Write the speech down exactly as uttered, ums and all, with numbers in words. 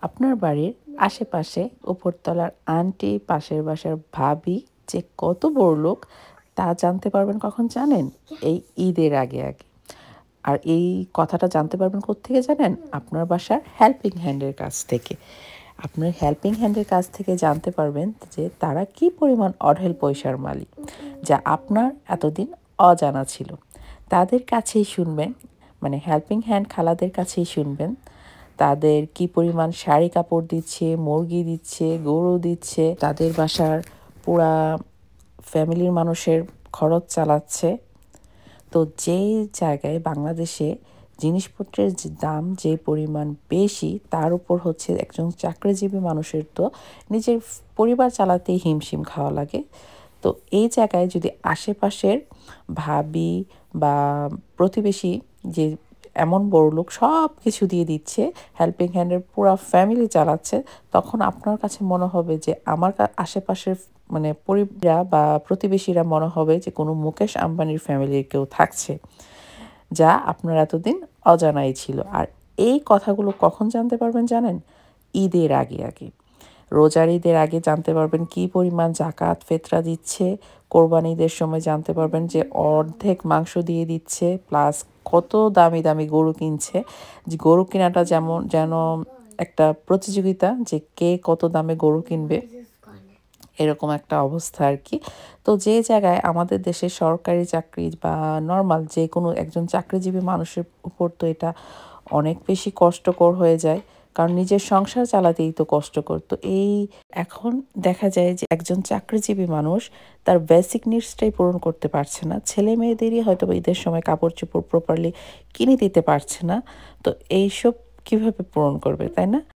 আপনার বাড়ির আশেপাশে উপরতলার আন্টি, পাশের বাসার ভাবি যে কত বড়লোক তা জানতে পারবেন কখন জানেন? এই ঈদের আগে, আগে। আর এই কথাটা জানতে পারবেন কোত্থেকে জানেন? আপনার বাসার হেল্পিং হ্যান্ডের কাছ থেকে। আপনার হেল্পিং হ্যান্ডের কাছ থেকে জানতে পারবেন যে তারা কি পরিমাণ অঢেল পয়সার মালিক, যা আপনার এতদিন অজানা ছিল। তাদের কাছেই শুনবেন, মানে হেল্পিং হ্যান্ড খালাদের কাছেই শুনবেন তাদের কি পরিমাণ শাড়ি কাপড় দিচ্ছে, মুরগি দিচ্ছে, গরু দিচ্ছে, তাদের বাসার পুরা ফ্যামিলির মানুষের খরচ চালাচ্ছে। তো যেই জায়গায় বাংলাদেশে জিনিসপত্রের যে দাম যে পরিমাণ বেশি, তার উপর হচ্ছে একজন চাকরিজীবী মানুষের তো নিজের পরিবার চালাতেই হিমশিম খাওয়া লাগে। তো এই জায়গায় যদি আশেপাশের ভাবি বা প্রতিবেশী যে এমন বড়লোক সব কিছু দিয়ে দিচ্ছে, হেল্পিং হ্যান্ডের পুরা ফ্যামিলি চালাচ্ছে, তখন আপনার কাছে মনে হবে যে আমার আশেপাশের মানে পরিবার বা প্রতিবেশীরা মনে হবে যে কোনো মুকেশ আম্বানির ফ্যামিলির কেউ থাকছে, যা আপনার এতদিন অজানাই ছিল। আর এই কথাগুলো কখন জানতে পারবেন জানেন? ঈদের আগে আগে। রোজার ঈদের আগে জানতে পারবেন কী পরিমাণ জাকাত ফেতরা দিচ্ছে। কোরবানি ঈদের সময় জানতে পারবেন যে অর্ধেক মাংস দিয়ে দিচ্ছে, প্লাস কত দামি দামি গরু কিনছে। যে গরু কেনাটা যেমন যেন একটা প্রতিযোগিতা যে কে কত দামে গরু কিনবে, এরকম একটা অবস্থা আর কি। তো যে জায়গায় আমাদের দেশে সরকারি চাকরি বা নর্মাল যে কোনো একজন চাকরিজীবী মানুষের উপর তো এটা অনেক বেশি কষ্টকর হয়ে যায়, কারণ নিজের সংসার চালাতেই তো কষ্টকর। তো এই এখন দেখা যায় যে একজন চাকরিজীবী মানুষ তার বেসিক নিডসটাই পূরণ করতে পারছে না, ছেলে মেয়েদেরই হয়তো বা ঈদের সময় কাপড় চোপড় প্রপারলি কিনে দিতে পারছে না। তো এইসব কিভাবে পূরণ করবে, তাই না?